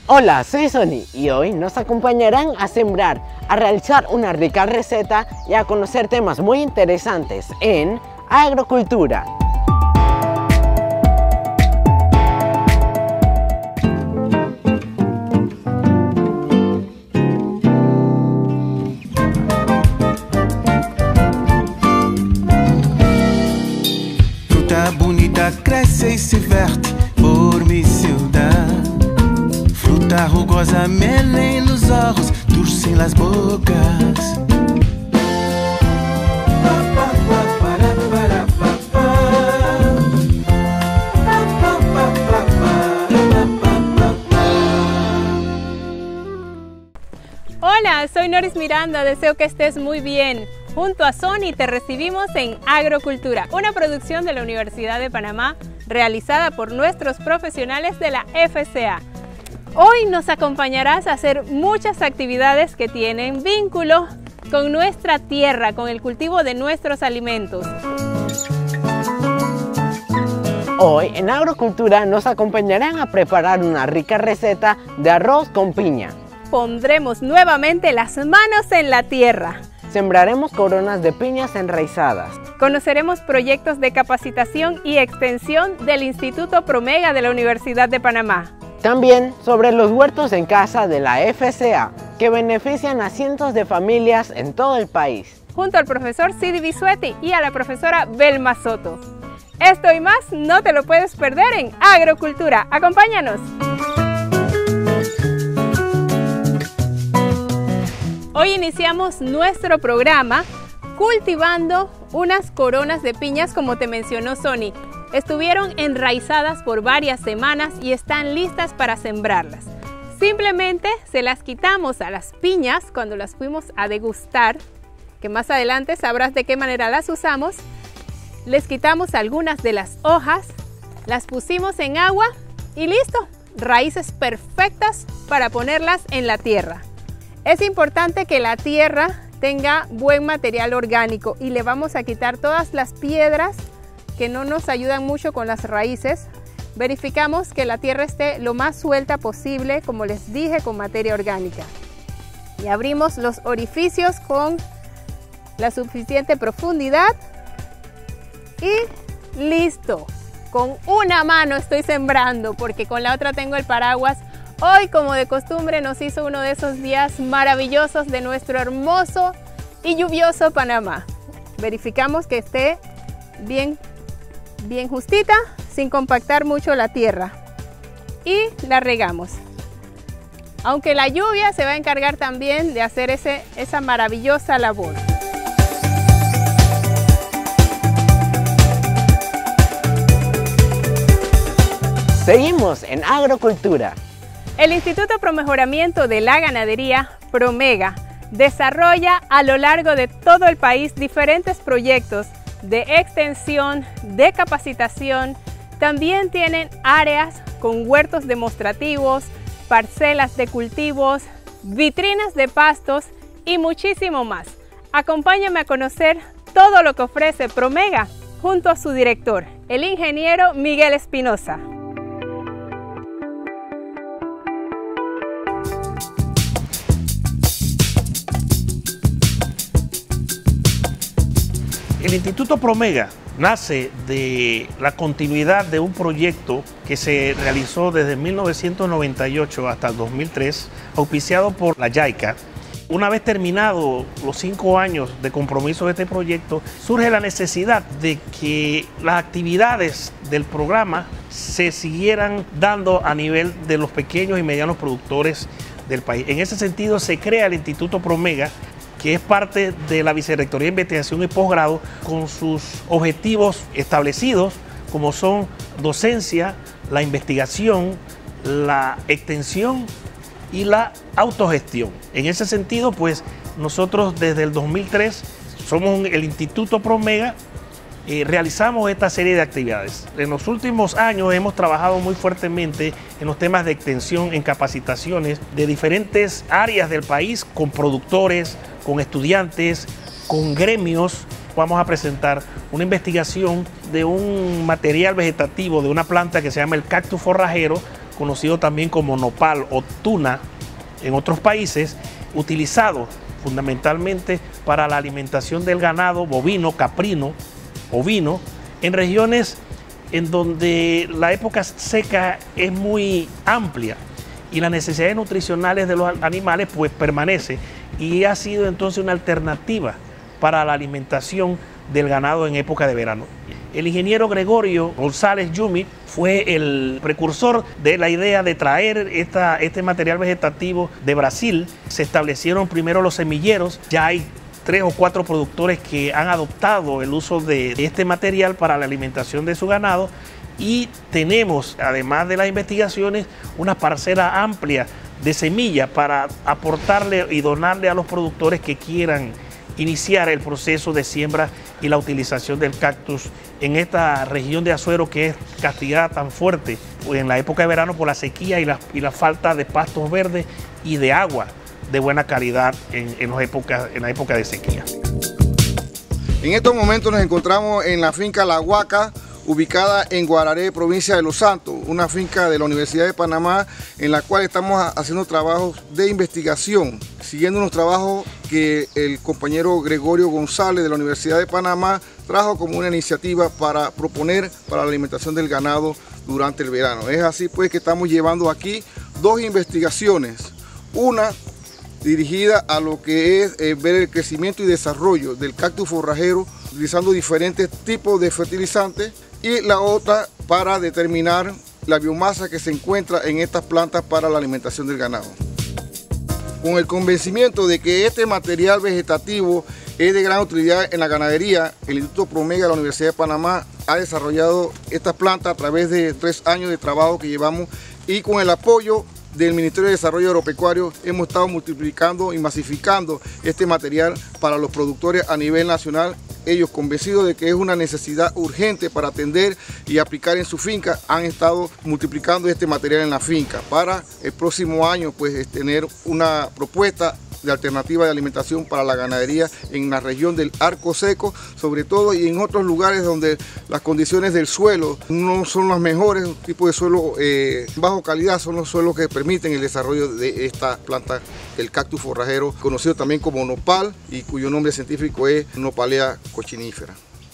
Hola, soy Sony y hoy nos acompañarán a sembrar, a realizar una rica receta y a conocer temas muy interesantes en agrocultura. Fruta bonita cresce e se verte por mi ciudad. Fruta rugosa melen los ojos, dulce en las bocas. Hola, soy Noris Miranda, deseo que estés muy bien. Junto a Sony te recibimos en Agrocultura, una producción de la Universidad de Panamá realizada por nuestros profesionales de la FCA. Hoy nos acompañarás a hacer muchas actividades que tienen vínculo con nuestra tierra, con el cultivo de nuestros alimentos. Hoy en Agrocultura nos acompañarán a preparar una rica receta de arroz con piña. Pondremos nuevamente las manos en la tierra. Sembraremos coronas de piñas enraizadas. Conoceremos proyectos de capacitación y extensión del Instituto Promega de la Universidad de Panamá. También sobre los huertos en casa de la FCA, que benefician a cientos de familias en todo el país. Junto al profesor Sidi Bisueti y a la profesora Belma Soto. Esto y más no te lo puedes perder en Agrocultura. ¡Acompáñanos! Hoy iniciamos nuestro programa cultivando unas coronas de piñas, como te mencionó Sony. Estuvieron enraizadas por varias semanas y están listas para sembrarlas. Simplemente se las quitamos a las piñas cuando las fuimos a degustar, que más adelante sabrás de qué manera las usamos. Les quitamos algunas de las hojas, las pusimos en agua y listo, raíces perfectas para ponerlas en la tierra. Es importante que la tierra tenga buen material orgánico y le vamos a quitar todas las piedras que no nos ayudan mucho con las raíces. Verificamos que la tierra esté lo más suelta posible, como les dije, con materia orgánica. Y abrimos los orificios con la suficiente profundidad y listo. Con una mano estoy sembrando porque con la otra tengo el paraguas. Hoy, como de costumbre, nos hizo uno de esos días maravillosos de nuestro hermoso y lluvioso Panamá. Verificamos que esté bien justita, sin compactar mucho la tierra. Y la regamos. Aunque la lluvia se va a encargar también de hacer esa maravillosa labor. Seguimos en Agrocultura. El Instituto Pro Mejoramiento de la Ganadería, Promega, desarrolla a lo largo de todo el país diferentes proyectos de extensión, de capacitación. También tienen áreas con huertos demostrativos, parcelas de cultivos, vitrinas de pastos y muchísimo más. Acompáñame a conocer todo lo que ofrece Promega junto a su director, el ingeniero Miguel Espinosa. El Instituto Promega nace de la continuidad de un proyecto que se realizó desde 1998 hasta el 2003, auspiciado por la JICA. Una vez terminados los 5 años de compromiso de este proyecto, surge la necesidad de que las actividades del programa se siguieran dando a nivel de los pequeños y medianos productores del país. En ese sentido se crea el Instituto Promega, que es parte de la Vicerrectoría de Investigación y Posgrado, con sus objetivos establecidos, como son docencia, la investigación, la extensión y la autogestión. En ese sentido, pues, nosotros desde el 2003 somos el Instituto Promega, realizamos esta serie de actividades. En los últimos años hemos trabajado muy fuertemente en los temas de extensión, en capacitaciones de diferentes áreas del país, con productores, con estudiantes, con gremios. Vamos a presentar una investigación de un material vegetativo, de una planta que se llama el cactus forrajero, conocido también como nopal o tuna en otros países, utilizado fundamentalmente para la alimentación del ganado bovino, caprino, ovino, en regiones en donde la época seca es muy amplia y las necesidades nutricionales de los animales pues permanece, y ha sido entonces una alternativa para la alimentación del ganado en época de verano. El ingeniero Gregorio González Yumi fue el precursor de la idea de traer este material vegetativo de Brasil. Se establecieron primero los semilleros, ya hay 3 o 4 productores que han adoptado el uso de este material para la alimentación de su ganado, y tenemos, además de las investigaciones, una parcela amplia de semillas para aportarle y donarle a los productores que quieran iniciar el proceso de siembra y la utilización del cactus en esta región de Azuero, que es castigada tan fuerte en la época de verano por la sequía y la falta de pastos verdes y de agua de buena calidad en la época de sequía. En estos momentos nos encontramos en la finca La Huaca, ubicada en Guararé, provincia de Los Santos, una finca de la Universidad de Panamá en la cual estamos haciendo trabajos de investigación, siguiendo unos trabajos que el compañero Gregorio González de la Universidad de Panamá trajo como una iniciativa para proponer para la alimentación del ganado durante el verano. Es así pues que estamos llevando aquí 2 investigaciones, una dirigida a lo que es ver el crecimiento y desarrollo del cactus forrajero utilizando diferentes tipos de fertilizantes, y la otra para determinar la biomasa que se encuentra en estas plantas para la alimentación del ganado. Con el convencimiento de que este material vegetativo es de gran utilidad en la ganadería, el Instituto Promega de la Universidad de Panamá ha desarrollado estas plantas a través de 3 años de trabajo que llevamos, y con el apoyo del Ministerio de Desarrollo Agropecuario hemos estado multiplicando y masificando este material para los productores a nivel nacional. Ellos, convencidos de que es una necesidad urgente para atender y aplicar en su finca, han estado multiplicando este material en la finca para el próximo año pues tener una propuesta de alternativa de alimentación para la ganadería en la región del Arco Seco, sobre todo, y en otros lugares donde las condiciones del suelo no son las mejores. Un tipo de suelo bajo calidad son los suelos que permiten el desarrollo de esta planta, el cactus forrajero, conocido también como nopal y cuyo nombre científico es Nopalea coccinífera.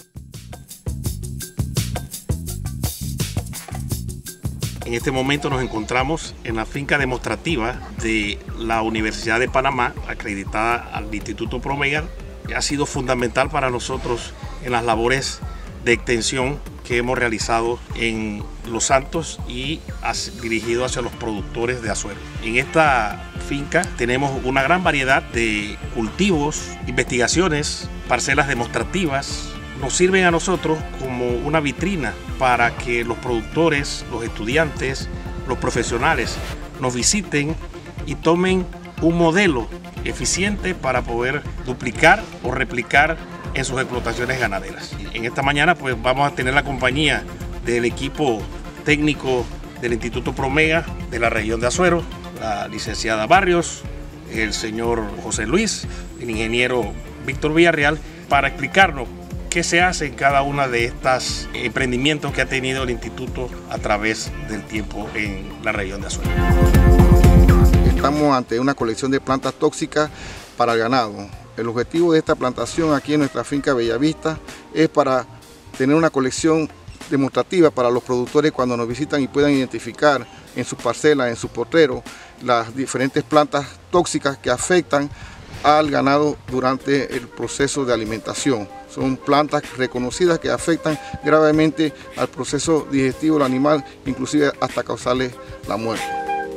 En este momento nos encontramos en la finca demostrativa de la Universidad de Panamá, acreditada al Instituto Promega. Ha sido fundamental para nosotros en las labores de extensión que hemos realizado en Los Santos y dirigido hacia los productores de Azuero. En esta finca tenemos una gran variedad de cultivos, investigaciones, parcelas demostrativas. Nos sirven a nosotros como una vitrina para que los productores, los estudiantes, los profesionales nos visiten y tomen un modelo eficiente para poder duplicar o replicar en sus explotaciones ganaderas. En esta mañana pues vamos a tener la compañía del equipo técnico del Instituto Promega de la región de Azuero, la licenciada Barrios, el señor José Luis, el ingeniero Víctor Villarreal, para explicarnos qué se hace en cada una de estos emprendimientos que ha tenido el instituto a través del tiempo en la región de Azuero. Estamos ante una colección de plantas tóxicas para el ganado. El objetivo de esta plantación aquí en nuestra finca Bellavista es para tener una colección demostrativa para los productores cuando nos visitan y puedan identificar en sus parcelas, en sus potreros, las diferentes plantas tóxicas que afectan al ganado durante el proceso de alimentación. Son plantas reconocidas que afectan gravemente al proceso digestivo del animal, inclusive hasta causarle la muerte.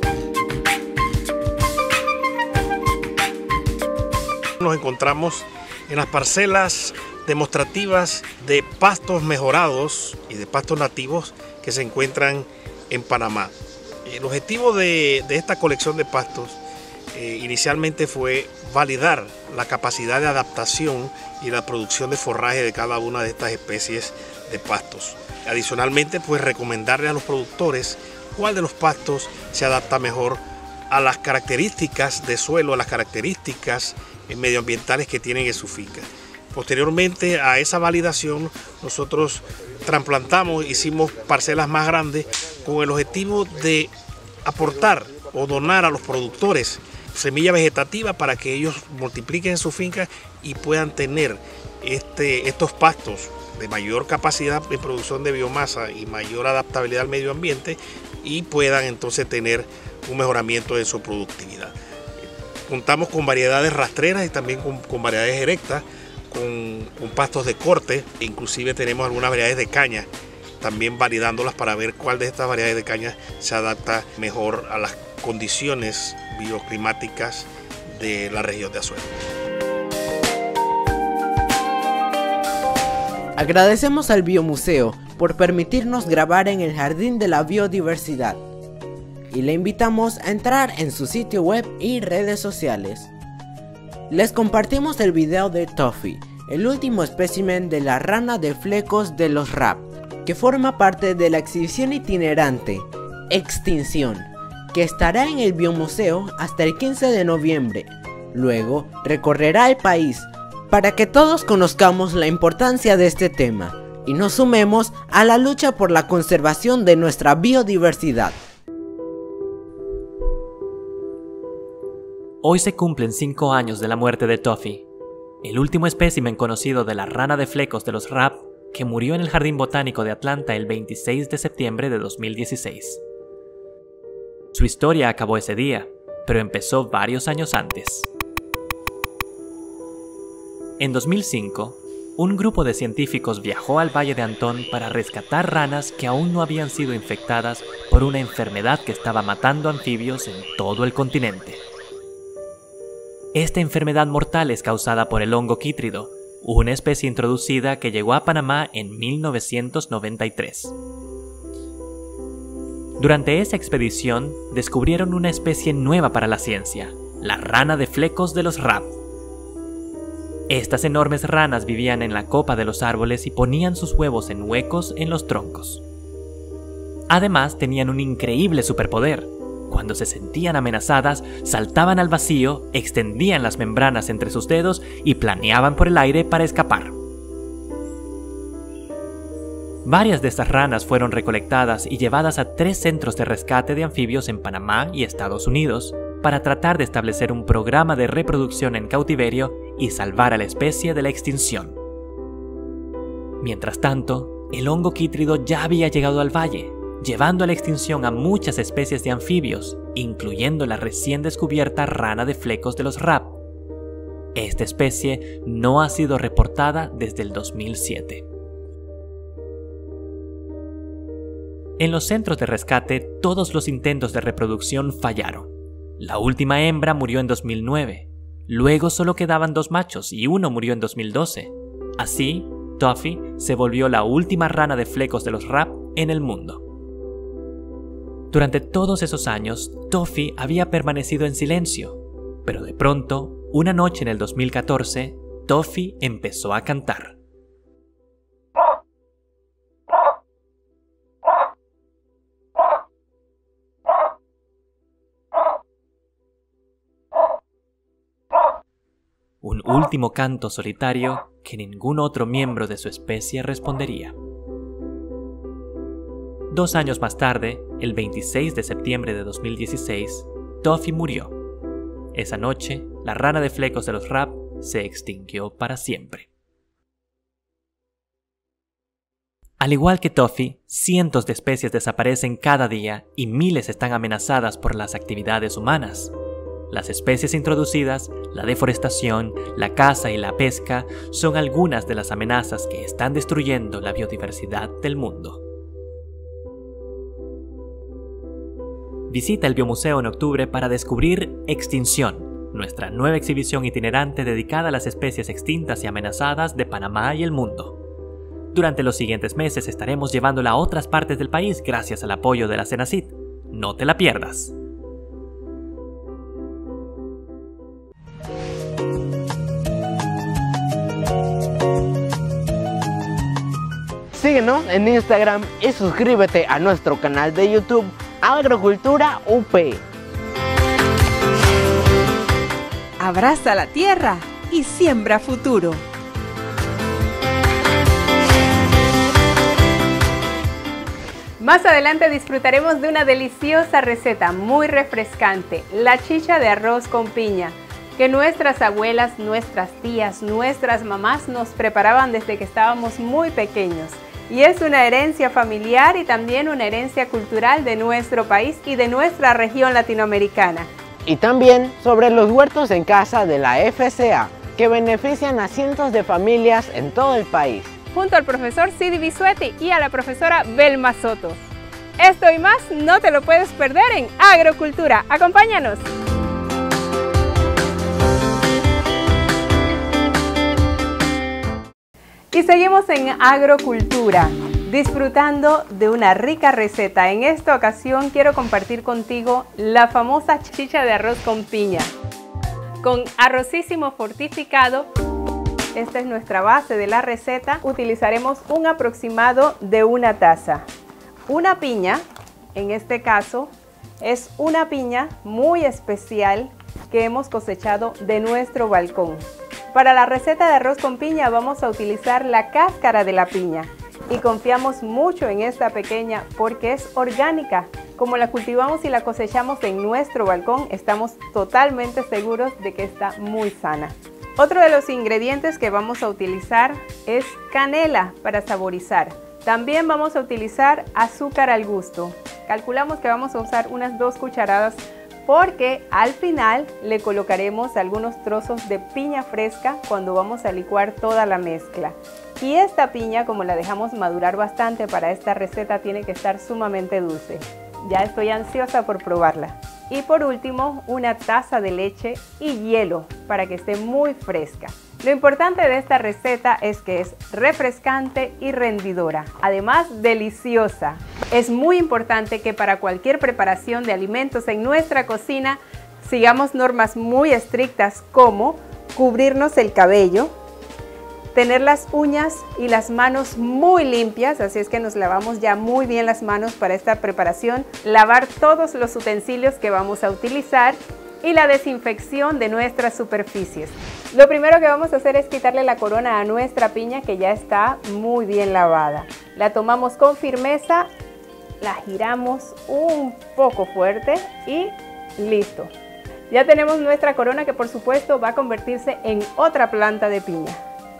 Nos encontramos en las parcelas demostrativas de pastos mejorados y de pastos nativos que se encuentran en Panamá. El objetivo de esta colección de pastos inicialmente fue validar la capacidad de adaptación y la producción de forraje de cada una de estas especies de pastos. Adicionalmente, pues recomendarle a los productores cuál de los pastos se adapta mejor a las características de suelo, a las características medioambientales que tienen en su finca. Posteriormente a esa validación, nosotros trasplantamos, hicimos parcelas más grandes con el objetivo de aportar o donar a los productores semilla vegetativa para que ellos multipliquen en su finca y puedan tener estos pastos de mayor capacidad de producción de biomasa y mayor adaptabilidad al medio ambiente, y puedan entonces tener un mejoramiento de su productividad. Contamos con variedades rastreras y también con variedades erectas, con pastos de corte, e inclusive tenemos algunas variedades de caña, también validándolas para ver cuál de estas variedades de caña se adapta mejor a las condiciones bioclimáticas de la región de Azuero. Agradecemos al Biomuseo por permitirnos grabar en el Jardín de la Biodiversidad y le invitamos a entrar en su sitio web y redes sociales. Les compartimos el video de Toffee, el último espécimen de la rana de flecos de los Rapp, que forma parte de la exhibición itinerante Extinción, que estará en el Biomuseo hasta el 15 de noviembre. Luego recorrerá el país para que todos conozcamos la importancia de este tema y nos sumemos a la lucha por la conservación de nuestra biodiversidad. Hoy se cumplen 5 años de la muerte de Toffee, el último espécimen conocido de la rana de flecos de los Rapp, que murió en el Jardín Botánico de Atlanta el 26 de septiembre de 2016. Su historia acabó ese día, pero empezó varios años antes. En 2005, un grupo de científicos viajó al Valle de Antón para rescatar ranas que aún no habían sido infectadas por una enfermedad que estaba matando anfibios en todo el continente. Esta enfermedad mortal es causada por el hongo quítrido, una especie introducida que llegó a Panamá en 1993. Durante esa expedición, descubrieron una especie nueva para la ciencia, la rana de flecos de los Rapp. Estas enormes ranas vivían en la copa de los árboles y ponían sus huevos en huecos en los troncos. Además, tenían un increíble superpoder. Cuando se sentían amenazadas, saltaban al vacío, extendían las membranas entre sus dedos y planeaban por el aire para escapar. Varias de estas ranas fueron recolectadas y llevadas a 3 centros de rescate de anfibios en Panamá y Estados Unidos para tratar de establecer un programa de reproducción en cautiverio y salvar a la especie de la extinción. Mientras tanto, el hongo quítrido ya había llegado al valle, llevando a la extinción a muchas especies de anfibios, incluyendo la recién descubierta rana de flecos de los Rapp. Esta especie no ha sido reportada desde el 2007. En los centros de rescate, todos los intentos de reproducción fallaron. La última hembra murió en 2009. Luego solo quedaban 2 machos y uno murió en 2012. Así, Toffee se volvió la última rana de flecos de los Rapp en el mundo. Durante todos esos años, Toffee había permanecido en silencio, pero de pronto, una noche en el 2014, Toffee empezó a cantar. Un último canto solitario que ningún otro miembro de su especie respondería. 2 años más tarde, el 26 de septiembre de 2016, Toffee murió. Esa noche, la rana de flecos de los Rapp se extinguió para siempre. Al igual que Toffee, cientos de especies desaparecen cada día y miles están amenazadas por las actividades humanas. Las especies introducidas, la deforestación, la caza y la pesca son algunas de las amenazas que están destruyendo la biodiversidad del mundo. Visita el Biomuseo en octubre para descubrir Extinción, nuestra nueva exhibición itinerante dedicada a las especies extintas y amenazadas de Panamá y el mundo. Durante los siguientes meses estaremos llevándola a otras partes del país gracias al apoyo de la Senacid. No te la pierdas. Síguenos en Instagram y suscríbete a nuestro canal de YouTube Agrocultura UP. Abraza la tierra y siembra futuro. Más adelante disfrutaremos de una deliciosa receta muy refrescante, la chicha de arroz con piña, que nuestras abuelas, nuestras tías, nuestras mamás nos preparaban desde que estábamos muy pequeños. Y es una herencia familiar y también una herencia cultural de nuestro país y de nuestra región latinoamericana. Y también sobre los huertos en casa de la FCA, que benefician a cientos de familias en todo el país. Junto al profesor Sidi Bisuetti y a la profesora Belma Soto. Esto y más no te lo puedes perder en Agrocultura. ¡Acompáñanos! Y seguimos en Agrocultura, disfrutando de una rica receta. En esta ocasión quiero compartir contigo la famosa chicha de arroz con piña. Con arrocísimo fortificado, esta es nuestra base de la receta. Utilizaremos un aproximado de 1 taza. Una piña, en este caso, es una piña muy especial que hemos cosechado de nuestro balcón. Para la receta de arroz con piña vamos a utilizar la cáscara de la piña y confiamos mucho en esta pequeña porque es orgánica. Como la cultivamos y la cosechamos en nuestro balcón, estamos totalmente seguros de que está muy sana. Otro de los ingredientes que vamos a utilizar es canela para saborizar. También vamos a utilizar azúcar al gusto. Calculamos que vamos a usar unas 2 cucharadas porque al final le colocaremos algunos trozos de piña fresca cuando vamos a licuar toda la mezcla. Y esta piña, como la dejamos madurar bastante para esta receta, tiene que estar sumamente dulce. Ya estoy ansiosa por probarla. Y por último, 1 taza de leche y hielo para que esté muy fresca. Lo importante de esta receta es que es refrescante y rendidora, además deliciosa. Es muy importante que para cualquier preparación de alimentos en nuestra cocina sigamos normas muy estrictas como cubrirnos el cabello, tener las uñas y las manos muy limpias, así es que nos lavamos ya muy bien las manos para esta preparación, lavar todos los utensilios que vamos a utilizar y la desinfección de nuestras superficies. Lo primero que vamos a hacer es quitarle la corona a nuestra piña que ya está muy bien lavada. La tomamos con firmeza, la giramos un poco fuerte y listo. Ya tenemos nuestra corona que por supuesto va a convertirse en otra planta de piña.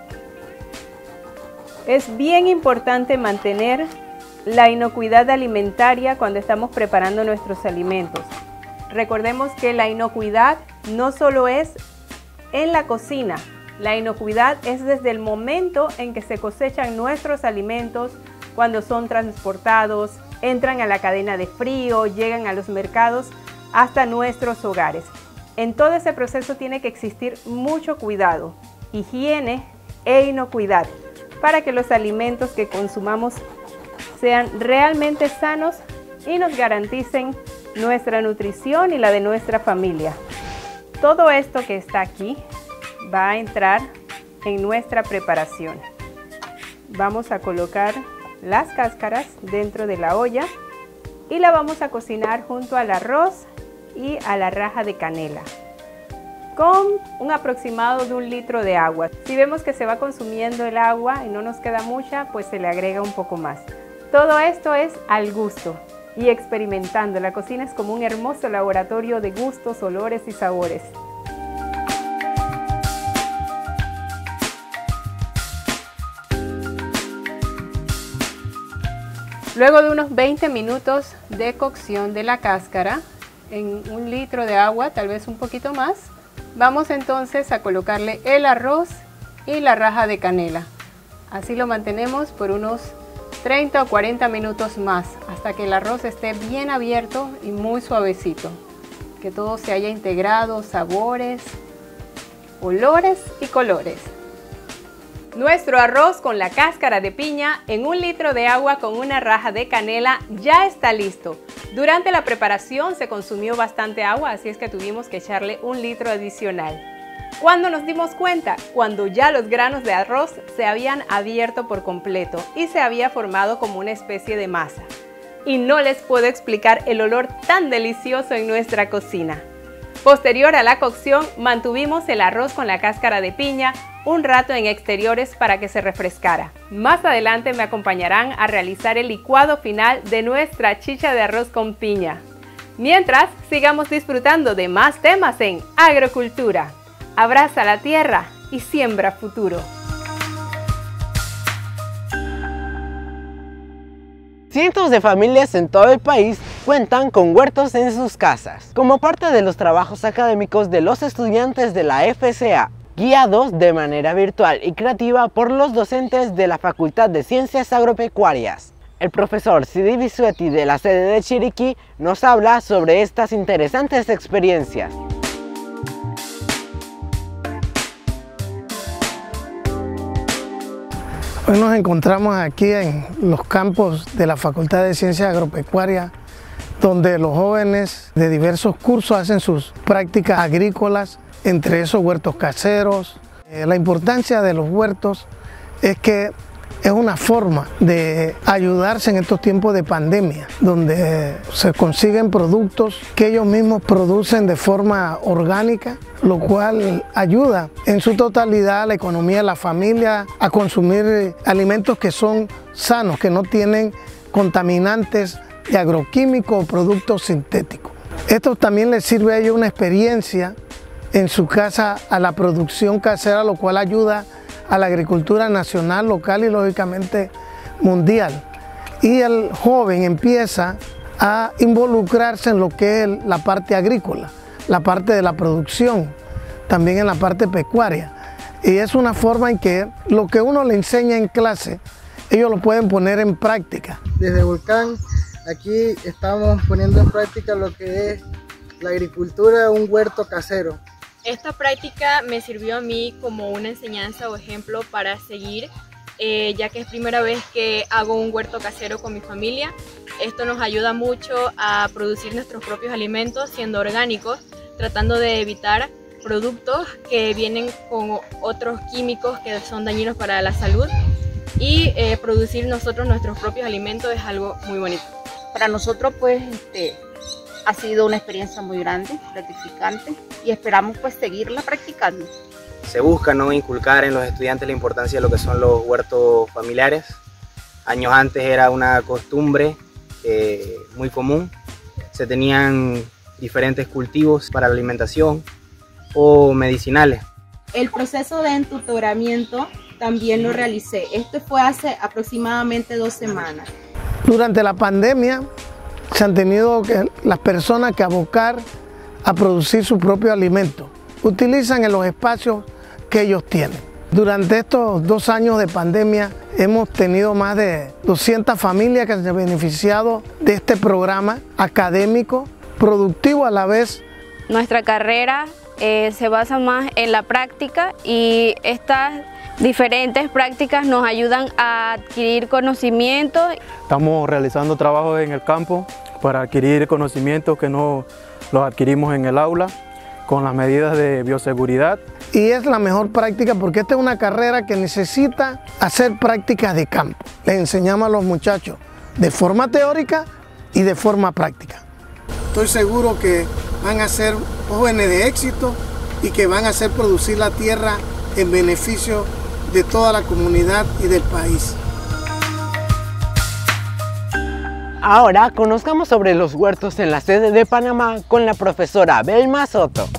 Es bien importante mantener la inocuidad alimentaria cuando estamos preparando nuestros alimentos. Recordemos que la inocuidad no solo es en la cocina, la inocuidad es desde el momento en que se cosechan nuestros alimentos, cuando son transportados, entran a la cadena de frío, llegan a los mercados, hasta nuestros hogares. En todo ese proceso tiene que existir mucho cuidado, higiene e inocuidad, para que los alimentos que consumamos sean realmente sanos y nos garanticen nuestra nutrición y la de nuestra familia. Todo esto que está aquí va a entrar en nuestra preparación. Vamos a colocar las cáscaras dentro de la olla y la vamos a cocinar junto al arroz y a la raja de canela con un aproximado de 1 litro de agua. Si vemos que se va consumiendo el agua y no nos queda mucha, pues se le agrega un poco más. Todo esto es al gusto y experimentando. La cocina es como un hermoso laboratorio de gustos, olores y sabores. Luego de unos 20 minutos de cocción de la cáscara en 1 litro de agua, tal vez un poquito más, vamos entonces a colocarle el arroz y la raja de canela. Así lo mantenemos por unos 30 o 40 minutos más, hasta que el arroz esté bien abierto y muy suavecito. Que todo se haya integrado, sabores, olores y colores. Nuestro arroz con la cáscara de piña en 1 litro de agua con una raja de canela ya está listo. Durante la preparación se consumió bastante agua, así es que tuvimos que echarle 1 litro adicional. ¿Cuándo nos dimos cuenta? Cuando ya los granos de arroz se habían abierto por completo y se había formado como una especie de masa. Y no les puedo explicar el olor tan delicioso en nuestra cocina. Posterior a la cocción, mantuvimos el arroz con la cáscara de piña un rato en exteriores para que se refrescara. Más adelante me acompañarán a realizar el licuado final de nuestra chicha de arroz con piña. Mientras, sigamos disfrutando de más temas en agrocultura. Abraza la tierra y siembra futuro. Cientos de familias en todo el país cuentan con huertos en sus casas, como parte de los trabajos académicos de los estudiantes de la FCA, guiados de manera virtual y creativa por los docentes de la Facultad de Ciencias Agropecuarias. El profesor Sidi Bisueti de la sede de Chiriquí nos habla sobre estas interesantes experiencias. Hoy nos encontramos aquí en los campos de la Facultad de Ciencias Agropecuarias, donde los jóvenes de diversos cursos hacen sus prácticas agrícolas, entre esos huertos caseros. La importancia de los huertos es que es una forma de ayudarse en estos tiempos de pandemia, donde se consiguen productos que ellos mismos producen de forma orgánica, lo cual ayuda en su totalidad a la economía de la familia a consumir alimentos que son sanos, que no tienen contaminantes de agroquímicos o productos sintéticos. Esto también les sirve a ellos una experiencia en su casa a la producción casera, lo cual ayuda a la agricultura nacional, local y lógicamente mundial. Y el joven empieza a involucrarse en lo que es la parte agrícola, la parte de la producción, también en la parte pecuaria. Y es una forma en que lo que uno le enseña en clase, ellos lo pueden poner en práctica. Desde Volcán, aquí estamos poniendo en práctica lo que es la agricultura, un huerto casero. Esta práctica me sirvió a mí como una enseñanza o ejemplo para seguir, ya que es primera vez que hago un huerto casero con mi familia. Esto nos ayuda mucho a producir nuestros propios alimentos siendo orgánicos, tratando de evitar productos que vienen con otros químicos que son dañinos para la salud, y producir nosotros nuestros propios alimentos es algo muy bonito. Para nosotros pues ha sido una experiencia muy grande, gratificante, y esperamos pues seguirla practicando. Se busca, ¿no?, inculcar en los estudiantes la importancia de lo que son los huertos familiares. Años antes era una costumbre muy común, se tenían diferentes cultivos para la alimentación o medicinales. El proceso de entutoramiento también lo realicé. Esto fue hace aproximadamente 2 semanas. Durante la pandemia se han tenido las personas que abocar a producir su propio alimento. Utilizan en los espacios que ellos tienen. Durante estos 2 años de pandemia hemos tenido más de 200 familias que se han beneficiado de este programa académico, productivo a la vez. Nuestra carrera se basa más en la práctica, y estas diferentes prácticas nos ayudan a adquirir conocimientos. Estamos realizando trabajos en el campo para adquirir conocimientos que no los adquirimos en el aula, con las medidas de bioseguridad. Y es la mejor práctica porque esta es una carrera que necesita hacer prácticas de campo. Les enseñamos a los muchachos de forma teórica y de forma práctica. Estoy seguro que van a ser jóvenes de éxito y que van a hacer producir la tierra en beneficio de toda la comunidad y del país. Ahora conozcamos sobre los huertos en la sede de Panamá con la profesora Belma Soto.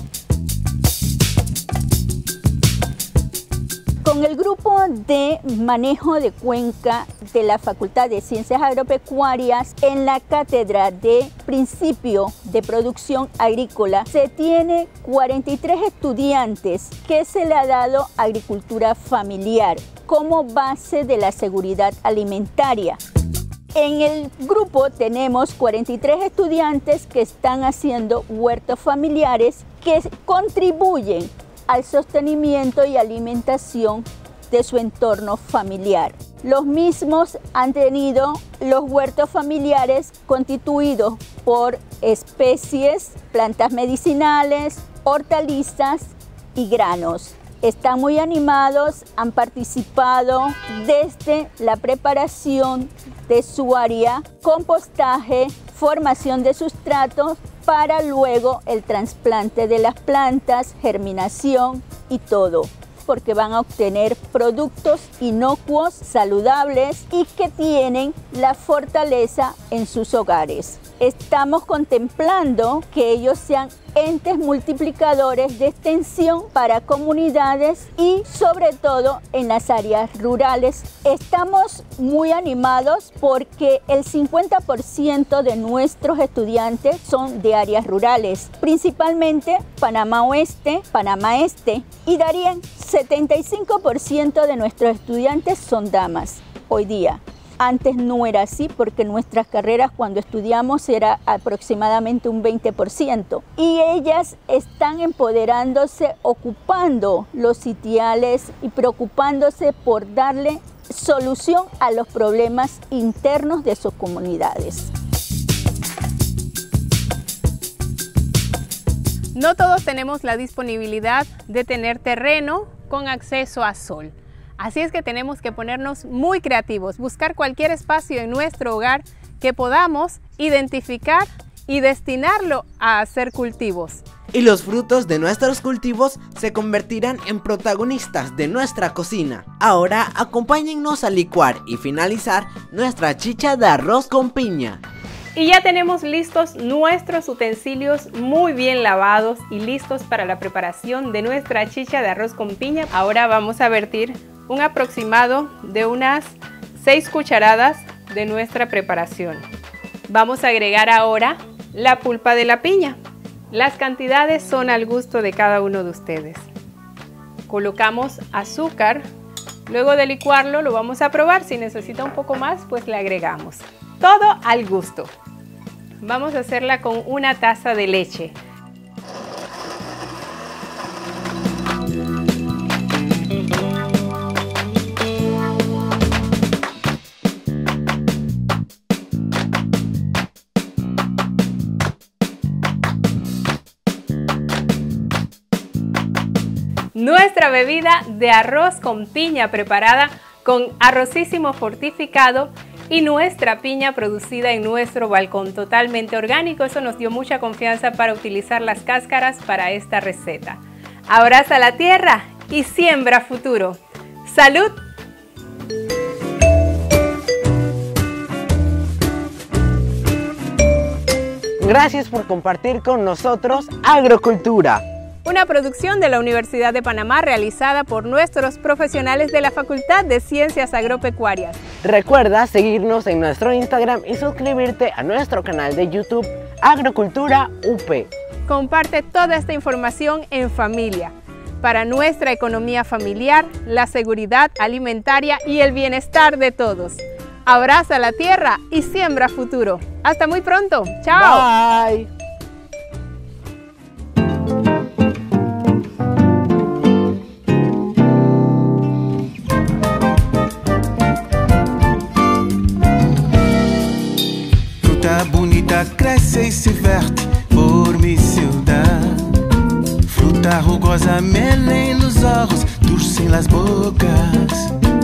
Con el grupo de manejo de cuenca de la Facultad de Ciencias Agropecuarias en la cátedra de Principio de Producción Agrícola se tiene 43 estudiantes que se le ha dado agricultura familiar como base de la seguridad alimentaria. En el grupo tenemos 43 estudiantes que están haciendo huertos familiares que contribuyen al sostenimiento y alimentación de su entorno familiar. Los mismos han tenido los huertos familiares constituidos por especies, plantas medicinales, hortalizas y granos. Están muy animados, han participado desde la preparación de su área, compostaje, formación de sustratos para luego el trasplante de las plantas, germinación y todo, porque van a obtener productos inocuos, saludables y que tienen la fortaleza en sus hogares. Estamos contemplando que ellos sean entes multiplicadores de extensión para comunidades y sobre todo en las áreas rurales. Estamos muy animados porque el 50% de nuestros estudiantes son de áreas rurales, principalmente Panamá Oeste, Panamá Este y Darién. 75% de nuestros estudiantes son damas hoy día. Antes no era así porque nuestras carreras cuando estudiamos era aproximadamente un 20% y ellas están empoderándose, ocupando los sitiales y preocupándose por darle solución a los problemas internos de sus comunidades. No todos tenemos la disponibilidad de tener terreno con acceso a sol. Así es que tenemos que ponernos muy creativos, buscar cualquier espacio en nuestro hogar que podamos identificar y destinarlo a hacer cultivos. Y los frutos de nuestros cultivos se convertirán en protagonistas de nuestra cocina. Ahora acompáñennos a licuar y finalizar nuestra chicha de arroz con piña. Y ya tenemos listos nuestros utensilios muy bien lavados y listos para la preparación de nuestra chicha de arroz con piña. Ahora vamos a vertir un aproximado de unas 6 cucharadas de nuestra preparación. Vamos a agregar ahora la pulpa de la piña. Las cantidades son al gusto de cada uno de ustedes. Colocamos azúcar. Luego de licuarlo lo vamos a probar. Si necesita un poco más, pues le agregamos. Todo al gusto. Vamos a hacerla con una taza de leche. Nuestra bebida de arroz con piña preparada con arrocísimo fortificado y nuestra piña producida en nuestro balcón totalmente orgánico. Eso nos dio mucha confianza para utilizar las cáscaras para esta receta. Abraza la tierra y siembra futuro. ¡Salud! Gracias por compartir con nosotros Agrocultura. Una producción de la Universidad de Panamá realizada por nuestros profesionales de la Facultad de Ciencias Agropecuarias. Recuerda seguirnos en nuestro Instagram y suscribirte a nuestro canal de YouTube Agrocultura UP. Comparte toda esta información en familia para nuestra economía familiar, la seguridad alimentaria y el bienestar de todos. Abraza la tierra y siembra futuro. Hasta muy pronto. ¡Chao! Bye. Bonita cresce e se verte por mi ciudad. Fruta rugosa, mel en los ojos, dulce en las bocas.